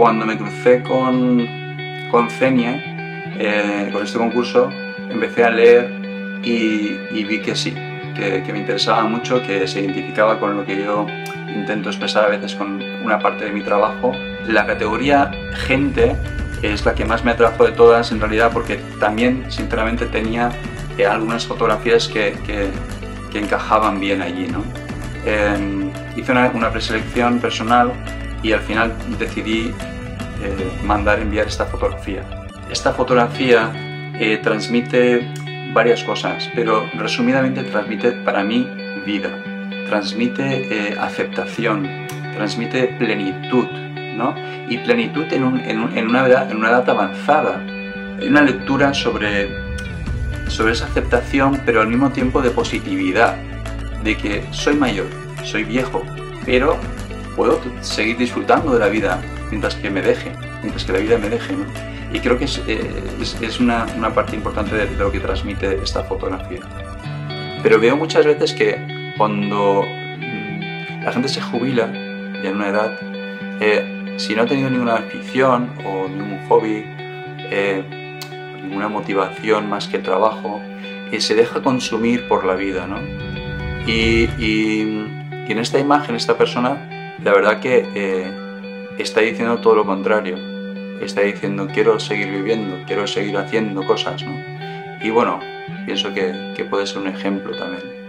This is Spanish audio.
cuando me crucé con CENIE, con este concurso, empecé a leer y vi que sí, que me interesaba mucho, que se identificaba con lo que yo intento expresar a veces con una parte de mi trabajo. La categoría gente es la que más me atrajo de todas en realidad, porque también sinceramente tenía algunas fotografías que encajaban bien allí, ¿no? Hice una preselección personal y al final decidí enviar esta fotografía. Esta fotografía transmite varias cosas, pero resumidamente transmite para mí vida, transmite aceptación, transmite plenitud, ¿no? Y plenitud en una edad avanzada. Hay una lectura sobre esa aceptación, pero al mismo tiempo de positividad, de que soy mayor, soy viejo, pero puedo seguir disfrutando de la vida mientras que la vida me deje, ¿no? Y creo que es una parte importante de lo que transmite esta fotografía. Pero veo muchas veces que cuando la gente se jubila, ya en una edad, si no ha tenido ninguna afición o ningún hobby, ninguna motivación más que el trabajo, se deja consumir por la vida, ¿no? Y en esta imagen, esta persona, la verdad que está diciendo todo lo contrario. Está diciendo, quiero seguir viviendo, quiero seguir haciendo cosas, ¿no? Y bueno, pienso que puede ser un ejemplo también.